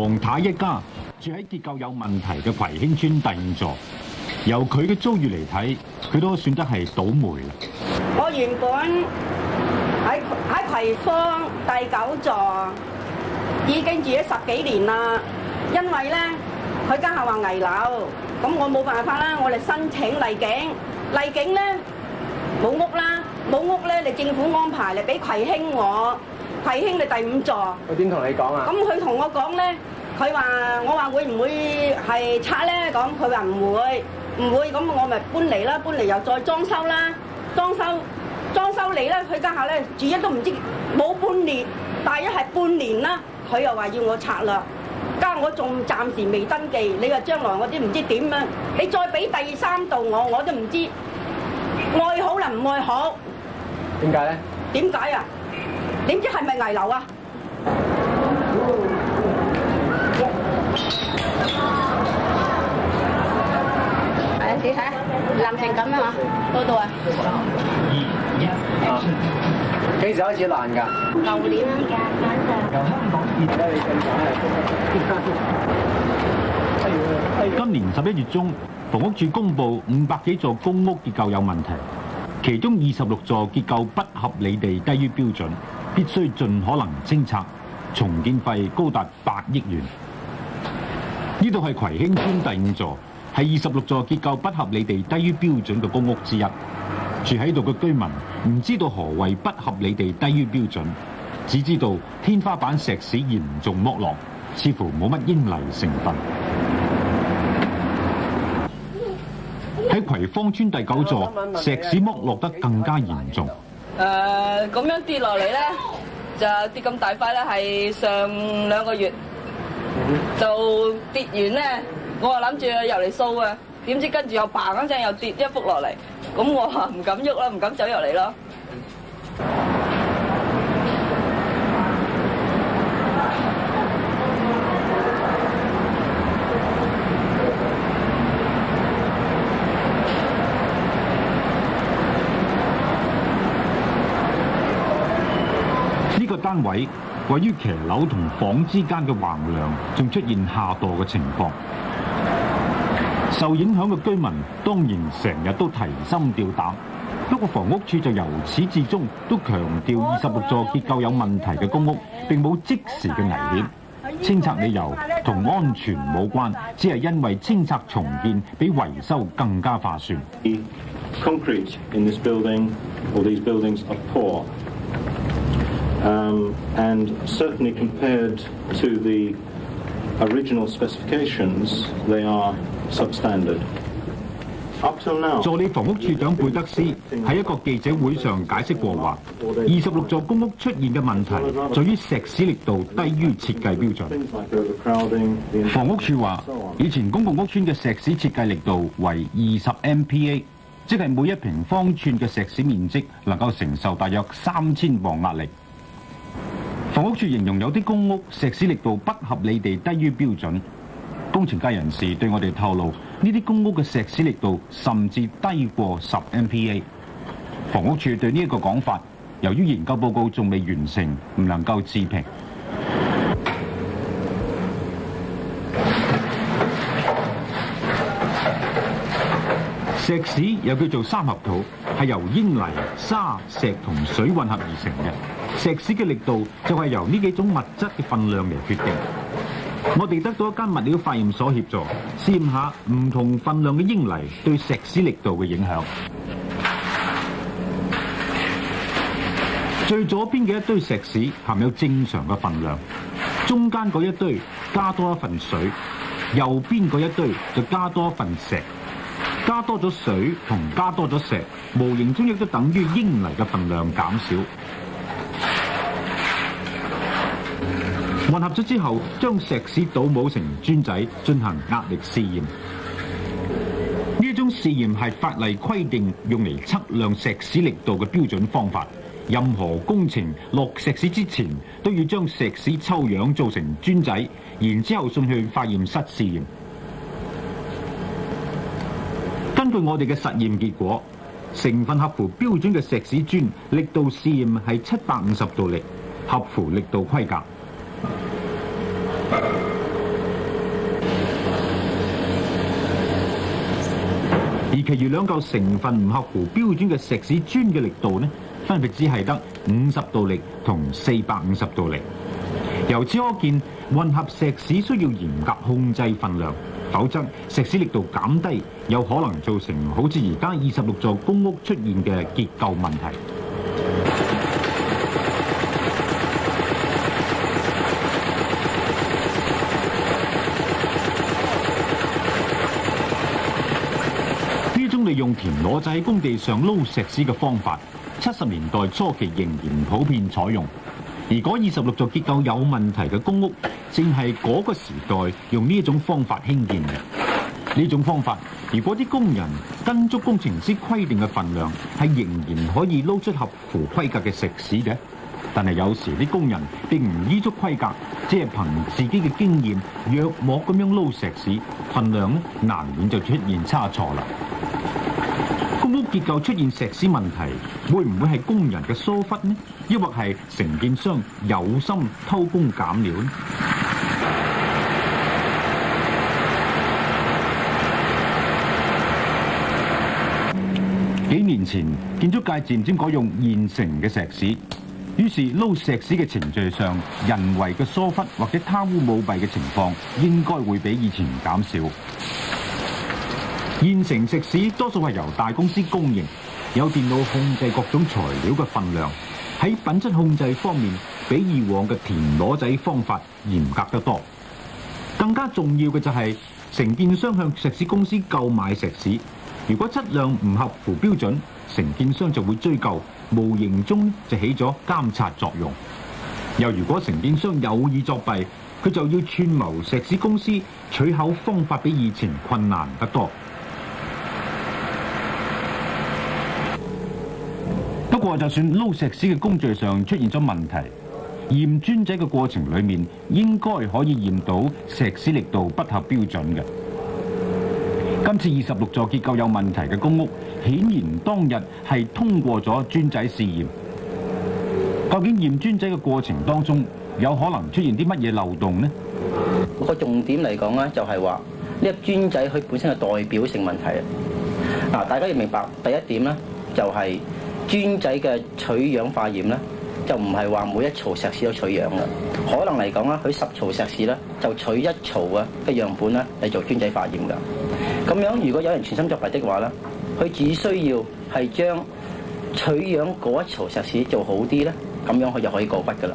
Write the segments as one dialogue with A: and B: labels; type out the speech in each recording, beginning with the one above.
A: 黃太一家住喺結構有問題嘅葵興村第5座，由佢嘅遭遇嚟睇，佢都算得係倒霉啦。
B: 我原本喺葵芳第9座已經住咗10幾年啦，因為咧佢家下話危樓，咁我冇辦法啦，我哋申請麗景咧冇屋啦，冇屋咧你政府安排嚟俾葵興我，葵興你第5座。
C: 佢點同你講啊？
B: 咁佢同我講咧，我話會唔會係拆咧？咁佢話唔會，咁我咪搬嚟啦，搬嚟又再裝修啦，裝修嚟咧，佢家下咧住一都唔知冇半年，大約係半年啦，佢又話要我拆啦，家我仲暫時未登記，你話將來我都唔知點樣，你再俾第3度我都唔知愛好能唔愛好。
C: 點解咧？
B: 點解啊？點知係咪危樓啊？你睇爛成咁啊嘛，多到啊！2、1，
C: 幾時開始爛㗎？
B: 舊年
A: 今年11月中，房屋署公布500幾座公屋結構有問題，其中26座結構不合理地低於標準，必須盡可能清拆，重建費高達8億元。呢度係葵興村第5座，係26座結構不合理地低於標準嘅公屋之一。住喺度嘅居民唔知道何謂不合理地低於標準，只知道天花板石屎嚴重剝落，似乎冇乜英泥成分。喺葵芳村第9座，石屎剝落得更加嚴重。
D: 咁樣跌落嚟咧，就跌咁大塊咧，係上2個月就跌完咧，我話諗住入嚟掃啊，點知跟住又嘭嗰陣又跌1幅落嚟，咁我話唔敢喐啦，唔敢走入嚟咯。
A: 呢個單位位於騎樓同房之間嘅橫梁，仲出現下墮嘅情況。受影響嘅居民當然成日都提心吊膽，不過房屋署就由始至終都強調26座結構有問題嘅公屋並冇即時嘅危險，清拆理由同安全冇關，只係因為清拆重建比維修更加划算。
E: Concrete in this building or these buildings are poor. And certainly compared to the original specifications, they are substandard. Up till now,
A: 助理房屋處長貝德斯喺一個記者會上解釋過話，26座公屋出現嘅問題在於石屎力度低於設計標準。房屋署話，以前公共屋邨嘅石屎設計力度為20 MPa， 即係每1平方吋嘅石屎面積能夠承受大約3000磅壓力。房屋署形容有啲公屋石屎力度不合理地低於標準。工程界人士對我哋透露，呢啲公屋嘅石屎力度甚至低過10 MPa。房屋署對呢一個講法，由於研究報告仲未完成，唔能夠置評。石屎又叫做三合土，係由英泥、沙、石同水混合而成嘅。石屎嘅力度就係由呢幾種物質嘅分量嚟決定。我哋得到一間物料化驗所協助，試驗下唔同分量嘅英泥對石屎力度嘅影響。最左邊嘅一堆石屎含有正常嘅分量，中間嗰一堆加多一份水，右邊嗰一堆就加多一份石。加多咗水同加多咗石，無形中亦都等於英泥嘅分量減少。混合咗之後，將石屎倒模成磚仔進行壓力試驗。呢一種試驗係法例規定用嚟測量石屎力度嘅標準方法。任何工程落石屎之前，都要將石屎抽樣做成磚仔，然之後送去化驗室試驗。根據我哋嘅實驗結果，成分合乎標準嘅石屎磚力度試驗係750度力，合乎力度規格。 而其餘兩嚿成分唔合乎標準嘅石屎磚嘅力度呢，分別只係得50度力同450度力。由此可見，混合石屎需要嚴格控制分量，否則石屎力度減低，有可能造成好似而家26座公屋出現嘅結構問題。利用田螺仔喺工地上撈石屎嘅方法，70年代初期仍然普遍採用。而嗰26座結構有問題嘅公屋，正係嗰個時代用呢一種方法興建嘅。呢種方法，如果啲工人跟足工程師規定嘅份量，係仍然可以撈出合乎規格嘅石屎嘅。但係有時啲工人並唔依足規格，只係憑自己嘅經驗，約莫咁樣撈石屎，份量呢難免就出現差錯啦。公屋結構出現石屎問題，會唔會係工人嘅疏忽呢？抑或係承建商有心偷工減料呢？幾年前，建築界漸漸改用現成嘅石屎，於是撈石屎嘅程序上，人為嘅疏忽或者貪污舞弊嘅情況，應該會比以前減少。現成石屎多數係由大公司供應，有電腦控制各種材料嘅分量，喺品質控制方面比以往嘅田螺仔方法嚴格得多。更加重要嘅就係承建商向石屎公司購買石屎，如果質量唔合乎標準，承建商就會追究，無形中就起咗監察作用。又如果承建商有意作弊，佢就要串謀石屎公司取口方法比以前困難得多。不過，就算撈石屎嘅工序上出現咗問題，驗磚仔嘅過程裏面應該可以驗到石屎力度不合標準嘅。今次26座結構有問題嘅公屋，顯然當日係通過咗磚仔試驗。究竟驗磚仔嘅過程當中，有可能出現啲乜嘢漏洞呢？
F: 個重點嚟講咧，就係話呢粒磚仔佢本身嘅代表性問題啊！大家要明白第一點咧，就係磚仔嘅取樣化驗咧，就唔係話每一槽石屎都取樣嘅。可能嚟講咧，佢10槽石屎咧，就取1槽嘅樣本咧嚟做磚仔化驗㗎。咁樣如果有人存心作弊的話咧，佢只需要係將取樣嗰一槽石屎做好啲咧，咁樣佢就可以過筆㗎啦。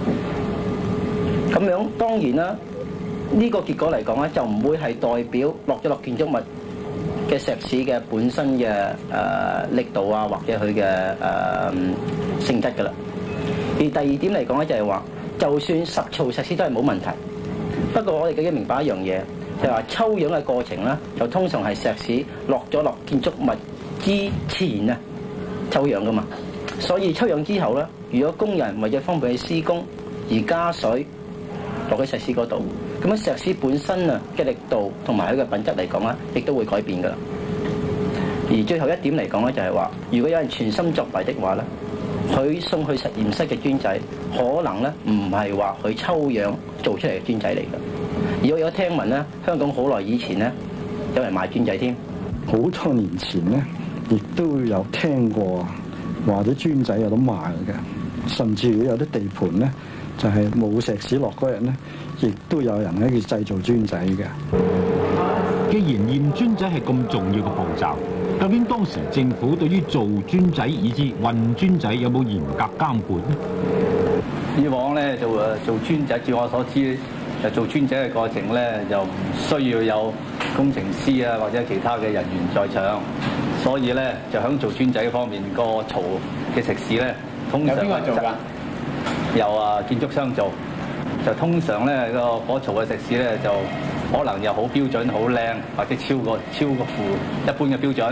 F: 咁樣當然啦，呢個結果嚟講咧，就唔會係代表落咗落建築物嘅石屎嘅本身嘅力度啊，或者佢嘅性質㗎啦。而第二點嚟講咧，就係話，就算10槽石屎都係冇問題。不過我哋要明白一樣嘢，就係話抽樣嘅過程咧，就通常係石屎落咗落建築物之前啊抽樣㗎嘛。所以抽樣之後咧，如果工人為咗方便去施工而加水落喺石屎嗰度，咁樣石屎本身啊嘅力度同埋佢嘅品質嚟講咧，亦都會改變㗎啦。而最後一點嚟講咧，就係話，如果有人存心作弊的話咧，佢送去實驗室嘅磚仔，可能咧唔係話佢抽樣做出嚟嘅磚仔嚟㗎。而我有聽聞咧，香港好耐以前咧，有人賣磚仔添。
G: 好多年前咧，亦都有聽過話啲磚仔有得賣嘅，甚至有啲地盤咧，就係冇石屎落嗰日咧，亦都有人喺度製造磚仔嘅。
A: 既然驗磚仔係咁重要嘅步驟，究竟當時政府對於做磚仔以至運磚仔有冇嚴格監管呢？
H: 以往咧做磚仔，據我所知，就做磚仔嘅過程咧，就唔需要有工程師啊或者其他嘅人員在場，所以咧就喺做磚仔方面個槽嘅石屎咧，通常有邊個做㗎？由建築商做，就通常咧嗰槽嘅石屎咧就可能又好標準、好靚，或者超過乎一般嘅標準。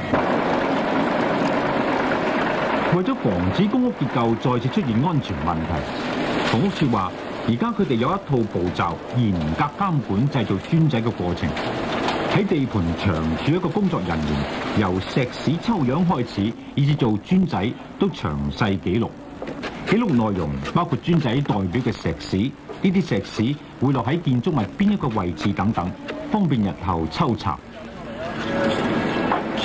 A: 為咗防止公屋結構再次出現安全問題，房屋署話，而家佢哋有一套步驟，嚴格監管製造磚仔嘅過程。喺地盤長駐一個工作人員，由石屎抽樣開始，以至做磚仔，都詳細記錄。記錄內容包括磚仔代表嘅石屎，呢啲石屎會落喺建築物邊一個位置等等，方便日後抽查。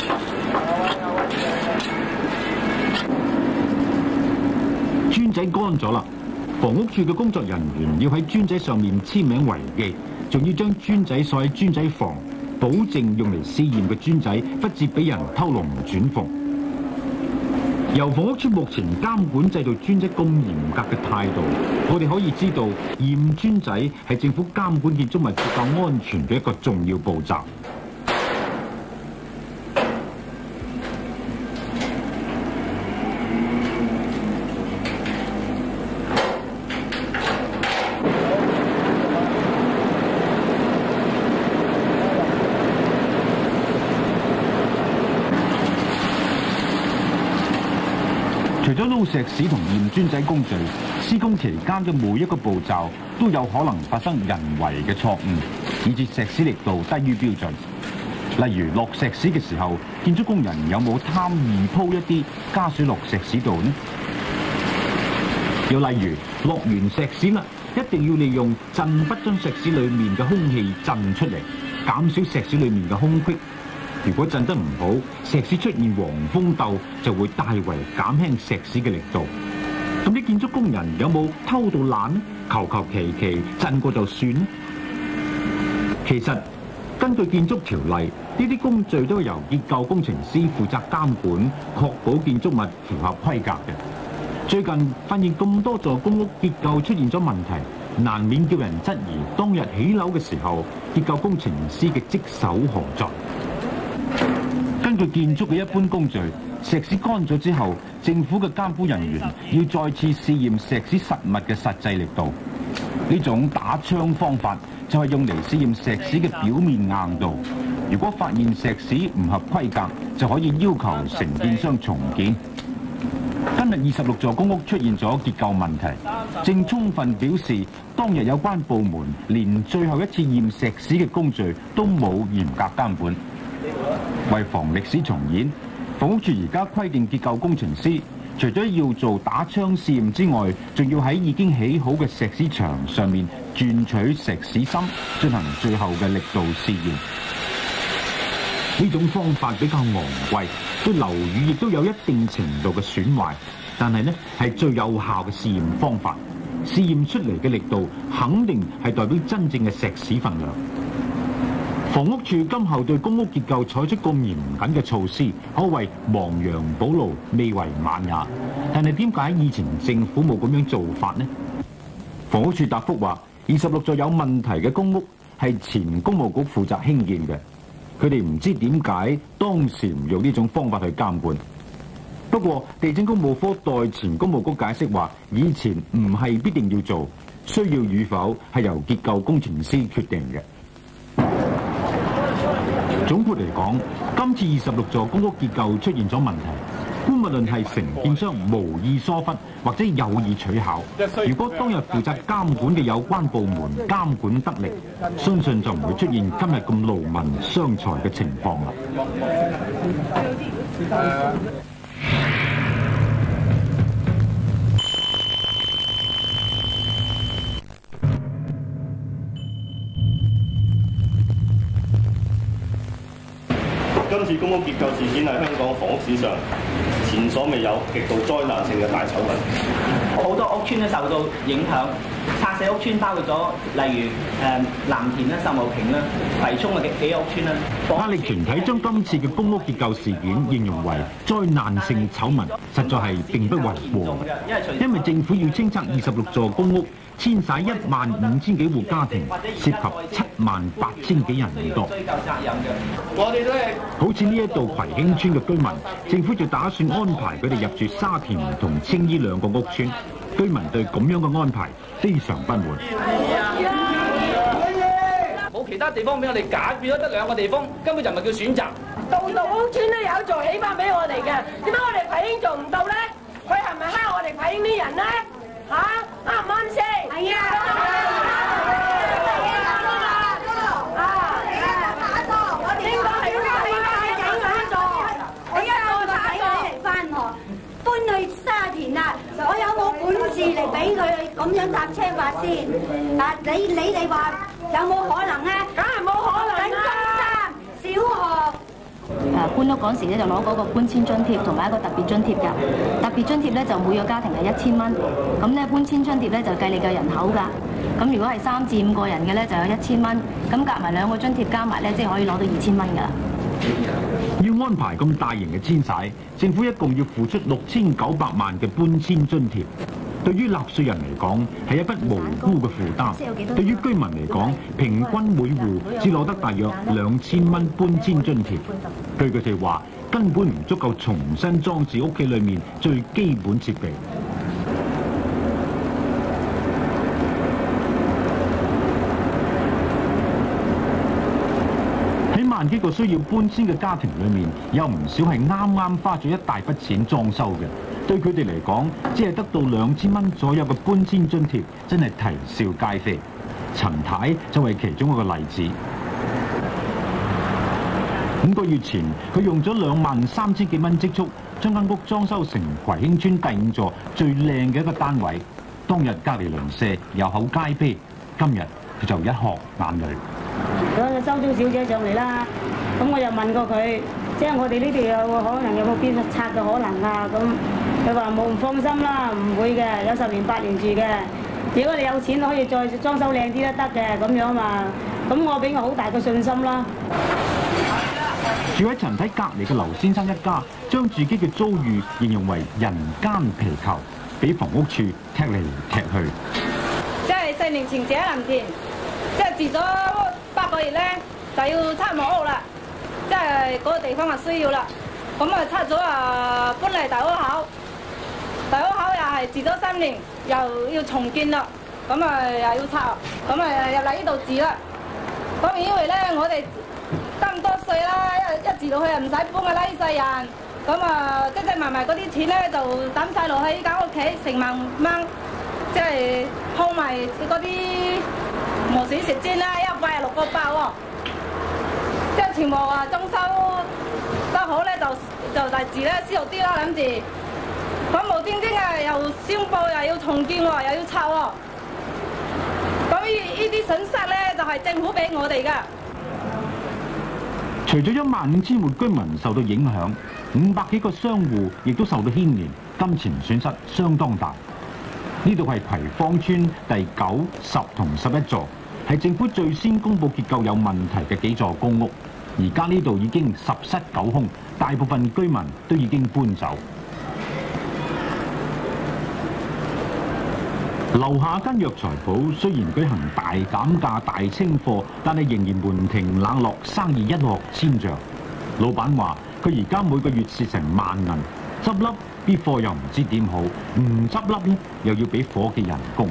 A: 仔乾咗啦，房屋處嘅工作人員要喺磚仔上面簽名為記，仲要將磚仔鎖喺磚仔房，保證用嚟試驗嘅磚仔不致俾人偷龍轉鳳。由房屋處目前監管製造磚仔咁嚴格嘅態度，我哋可以知道驗磚仔係政府監管建築物結構安全嘅一個重要步驟。除咗撈石屎同驗磚仔工序，施工期間嘅每一個步驟都有可能發生人為嘅錯誤，以致石屎力度低於標準。例如落石屎嘅時候，建築工人有冇貪易鋪一啲加水落石屎度呢？又例如落完石屎啦，一定要利用震筆將石屎裡面嘅空氣震出嚟，減少石屎裡面嘅空隙。如果震得唔好，石屎出現黃蜂竇，就會大為減輕石屎嘅力度。咁啲建築工人有冇偷到懶呢？求其震過就算呢？其實根據建築條例，呢啲工序都係由結構工程師負責監管，確保建築物符合規格嘅。最近發現咁多座公屋結構出現咗問題，難免叫人質疑當日起樓嘅時候，結構工程師嘅職守何在？根據建築嘅一般工序，石屎乾咗之後，政府嘅監管人員要再次試驗石屎實物嘅實際力度。呢種打槍方法就係用嚟試驗石屎嘅表面硬度。如果發現石屎唔合規格，就可以要求承建商重建。今日26座公屋出現咗結構問題，正充分表示當日有關部門連最後一次驗石屎嘅工序都冇嚴格監管。為防歷史重演，房屋署而家規定結構工程師除咗要做打槍試驗之外，仲要喺已經起好嘅石屎牆上面鑽取石屎芯，進行最後嘅力度試驗。呢種方法比較昂貴，對樓宇亦都有一定程度嘅損壞，但係呢係最有效嘅試驗方法。試驗出嚟嘅力度肯定係代表真正嘅石屎分量。房屋署今後對公屋結構採取咁嚴謹嘅措施，可謂亡羊補牢，未為晚也。但係點解以前政府冇咁樣做法呢？房屋署答覆話，26座有問題嘅公屋係前工務局負責興建嘅，佢哋唔知點解當時唔用呢種方法去監管。不過地政工務科代前工務局解釋話，以前唔係必定要做，需要與否係由結構工程師決定嘅。總括嚟講，今次26座公屋結構出現咗問題，姑勿論係承建商無意疏忽或者有意取巧，如果當日負責監管嘅有關部門監管得力，相信就唔會出現今日咁勞民傷財嘅情況啦。
I: 今次公屋結構事件係香港房屋史上前所未有極度災難性嘅大醜聞。
F: 好多屋邨都受到影響，拆卸屋邨包括咗例如藍田啦、秀茂坪啦、葵涌嘅幾個屋邨啦。
A: 壓力團體將今次嘅公屋結構事件形容為災難性醜聞，實在係並不為過。因為政府要清拆26座公屋，遷徙15000幾戶家庭，涉及78000幾人咁多。
I: 我哋都係
A: 好似呢一度葵興村嘅居民，政府就打算安排佢哋入住沙田同青衣2個屋邨。居民對咁樣嘅安排非常不滿。
J: 冇其他地方俾我哋揀，變咗得2個地方，根本就唔係叫選擇。
B: 度屋邨都有做，起碼俾我哋嘅，點解我哋葵興做唔到咧？佢係咪蝦我哋葵興啲人咧？嚇，啱唔啱先？係啊。
K: 搬去沙田啦！我有冇本事嚟俾佢咁樣搭車法先？啊，你哋話有冇可能咧？
B: 梗係冇可能啦！
K: 中三小學
L: 搬屋嗰時咧就攞嗰個搬遷津貼同埋一個特別津貼㗎。特別津貼咧就每個家庭係1000蚊，咁咧搬遷津貼咧就計你嘅人口㗎。咁如果係3至5個人嘅咧就有1000蚊，咁夾埋2個津貼加埋咧，即係可以攞到2000蚊㗎啦。
A: 要安排咁大型嘅遷徙，政府一共要付出6900萬嘅搬遷津貼。對於納稅人嚟講係一筆無辜嘅負擔，對於居民嚟講，平均每戶只攞得大約2000蚊搬遷津貼。據佢哋話，根本唔足夠重新裝置屋企裏面最基本設備。喺萬幾個需要搬遷嘅家庭裏面，有唔少係啱啱花咗一大筆錢裝修嘅。對佢哋嚟講，只係得到2000蚊左右嘅搬遷津貼，真係啼笑皆非。陳太就係其中一個例子。5個月前，佢用咗23000幾蚊積蓄，將間屋裝修成葵興村第5座最靚嘅一個單位。當日隔離鄰舍有口皆碑，今日佢就一殼眼淚。
M: 嗰個收租小姐上嚟啦，咁我又問過佢，即係我哋呢度有可能有冇變拆嘅可能啊？咁佢話冇，唔放心啦，唔會嘅，有10年8年住嘅。如果你有錢可以再裝修靚啲都得嘅，咁樣嘛。咁我俾我好大嘅信心啦。
A: 住喺陳太隔離嘅劉先生一家，將自己嘅遭遇形容為人間皮球，俾房屋處踢嚟踢去。
N: 即係4年前住喺藍田，即係住咗8個月咧，就要拆木屋啦。即係嗰個地方係需要啦，咁啊拆咗啊，搬嚟大屋口。大屋口又係住咗3年，又要重建啦，咁啊又要拆，咁啊入嚟呢度住啦。咁因為咧，我哋咁多歲啦，一住到去又唔使搬噶啦，呢世人。咁啊，積埋嗰啲錢咧，就抌晒落去呢間屋企，成萬蚊，即係鋪埋嗰啲磨水食煎啦，186個包喎。即係全部啊裝修得好咧，就大字咧舒服啲啦，諗住。咁無端端啊，又宣佈又要重建喎，又要拆喎。咁呢啲損失咧，就係政府俾我哋㗎。
A: 除咗15000戶居民受到影響，500幾個商戶亦都受到牽連，金錢損失相當大。呢度係葵芳村第9、10同11座，係政府最先公佈結構有問題嘅幾座公屋。而家呢度已經10室9空，大部分居民都已經搬走。樓下間藥材鋪雖然舉行大減價、大清貨，但係仍然門庭冷落，生意一落千丈。老闆話：佢而家每個月蝕成萬銀，執笠啲貨又唔知點好，唔執笠咧又要俾伙計人工。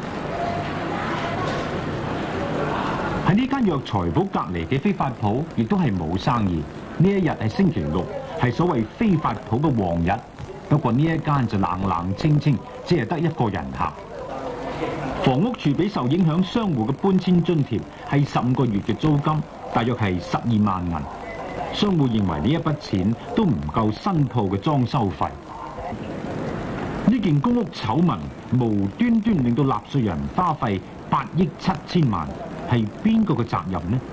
A: 喺呢間藥材鋪隔離嘅非法鋪亦都係冇生意。呢一日係星期6，係所謂非法鋪嘅旺日。不過呢一間就冷冷清清，只係得1個人客。房屋處俾受影響商戶嘅搬遷津貼係15個月嘅租金，大約係12萬銀。商戶認為呢一筆錢都唔夠新鋪嘅裝修費。呢件公屋醜聞無端端令到納稅人花費8億7千萬，係邊個嘅責任呢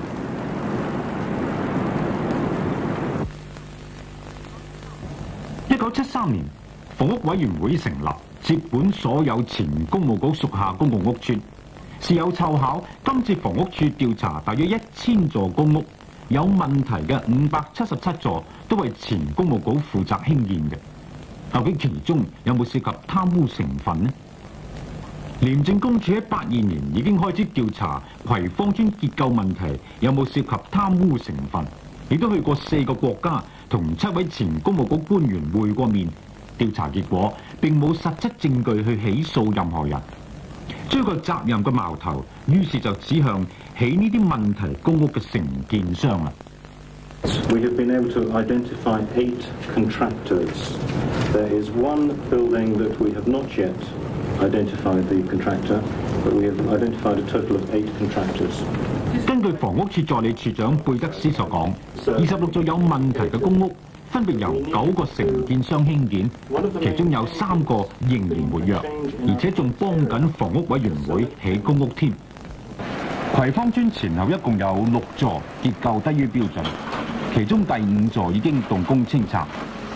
A: ？1973年，房屋委員會成立，接管所有前工務局屬下公共屋邨。事有湊巧，今次房屋處調查大約1000座公屋，有問題嘅577座都係前公務局負責興建嘅。究竟其中有冇涉及貪污成分呢？廉政公署喺82年已經開始調查葵芳村結構問題有冇涉及貪污成分，亦都去過4個國家同7位前工務局官員會過面。調查結果並冇實質證據去起訴任何人，追究責任嘅矛頭，於是就指向起呢啲問題公屋嘅承建商啦。
E: We have been able to identify 8 contractors. There is one building that we have not yet identified the contractor, but we have identified a total of 8 contractors.
A: 根據房屋處助理處長貝德斯所講，26座有問題嘅公屋分別由9個承建商興建，其中有3個仍然活躍，而且仲幫緊房屋委員會起公屋添。葵芳村前後一共有6座結構低於標準， 其中第5座已經動工清拆。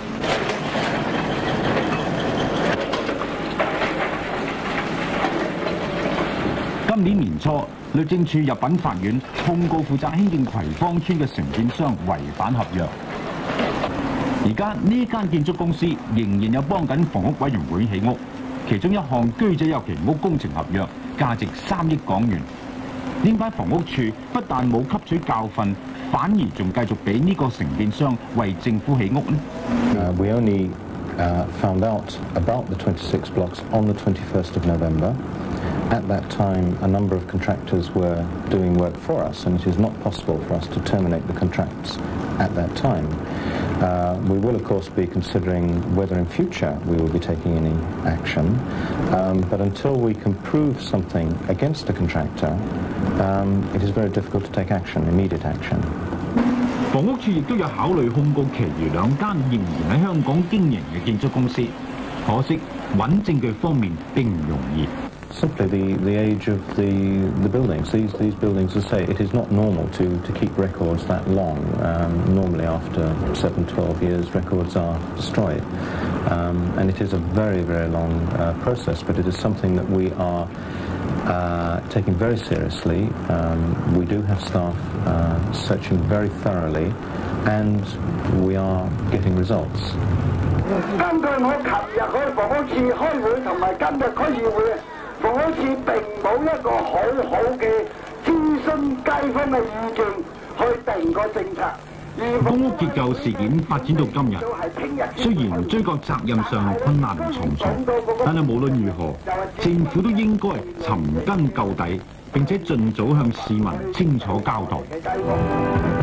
A: 今年年初，律政處入稟法院控告負責興建葵芳村嘅承建商違反合約。而家呢間建築公司仍然有幫緊房屋委員會起屋，其中一項居者有其屋工程合約價值3億港元。點解房屋處不但冇吸取教訓，反而仲繼續俾呢個承建商為政府起屋呢
E: ？We only found out about the 26 blocks on the 21st of November. At that time, a number of contractors were doing work for us, and it is not possible for us to terminate the contracts at that time. We will, of course, be considering whether in future we will be taking any action, but until we can prove something against a contractor, it is very difficult to take action, immediate action.
A: 房屋處亦都有考慮控告其餘2間仍然喺香港經營嘅建築公司，可惜揾證據方面並唔容易。
E: Simply the age of the buildings. These buildings, as I say, it is not normal to keep records that long. Normally after 7-12 years, records are destroyed. And it is a very, very long process, but it is something that we are taking very seriously. We do have staff searching very thoroughly, and we are getting results.
O: 根據我琴日去房屋處開會同埋今日區議會，房屋處並冇一個好嘅諮詢街坊嘅意見去定個政策。
A: 公屋結構事件發展到今日，雖然追究責任上困難重重，但係無論如何，政府都應該尋根究底，並且盡早向市民清楚交代。